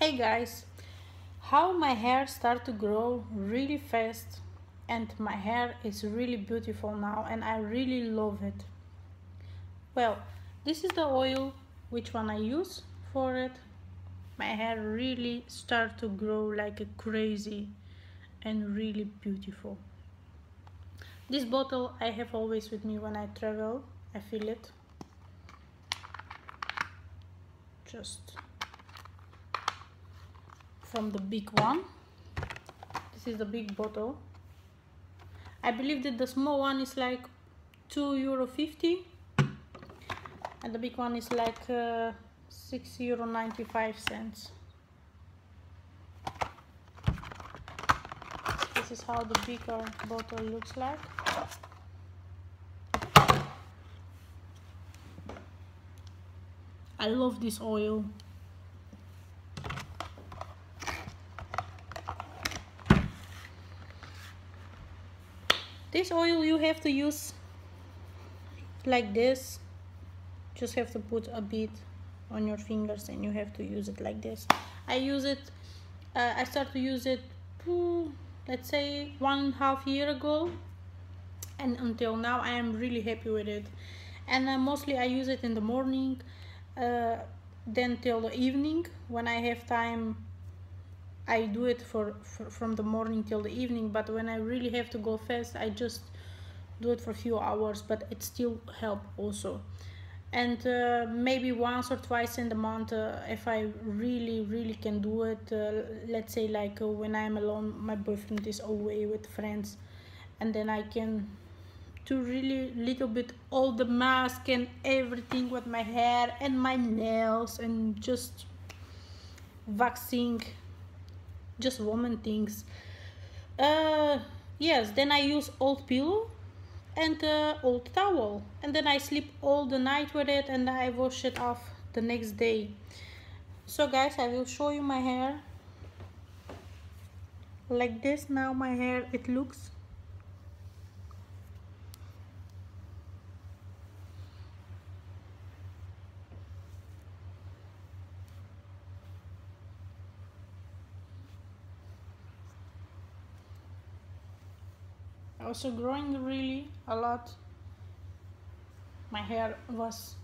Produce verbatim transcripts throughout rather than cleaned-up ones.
Hey guys, how my hair start to grow really fast and my hair is really beautiful now and I really love it. Well, this is the oil which one I use for it. My hair really start to grow like a crazy and really beautiful. This bottle I have always with me when I travel. I fill it. Just from the big one. This is the big bottle. I believe that the small one is like two euro fifty and the big one is like uh, six euro ninety-five cents. This is how the bigger bottle looks like. I love this oil. This oil you have to use like this. Just have to put a bit on your fingers and you have to use it like this. I use it, uh, I started to use it, let's say one and a half year ago, and until now I am really happy with it. And uh, mostly I use it in the morning, uh, then till the evening. When I have time I do it for, for from the morning till the evening, but when I really have to go fast I just do it for a few hours, but it still help also. And uh, maybe once or twice in the month, uh, if I really really can do it, uh, let's say like uh, when I'm alone, my boyfriend is away with friends, and then I can do really little bit all the mask and everything with my hair and my nails and just waxing, just woman things. Uh, yes, then I use old pillow and uh, old towel, and then I sleep all the night with it and I wash it off the next day. So guys, I will show you my hair like this. Now my hair it looks. Also growing really a lot. My hair was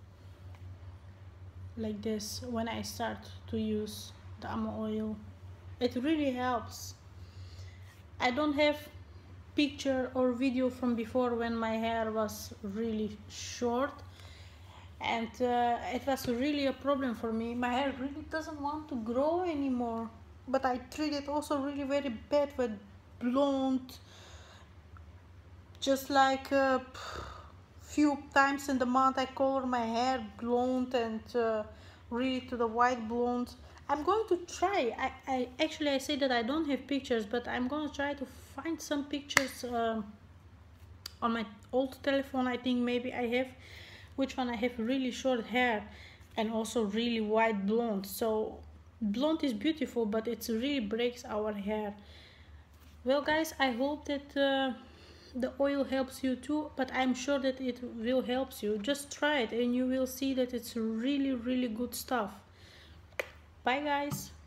like this when I start to use the Ammo oil. It really helps. I don't have picture or video from before when my hair was really short, and uh, it was really a problem for me. My hair really doesn't want to grow anymore, but I treat it also really very bad with blonde, just like a uh, few times in the month I color my hair blonde and uh, really to the white blonde. I'm going to try. I, I actually I say that I don't have pictures, but I'm going to try to find some pictures uh, on my old telephone. I think maybe I have which one I have really short hair and also really white blonde. So blonde is beautiful, but it really breaks our hair. Well guys, I hope that uh, the oil helps you too, but I'm sure that it will help you. Just try it and you will see that it's really really good stuff. Bye guys.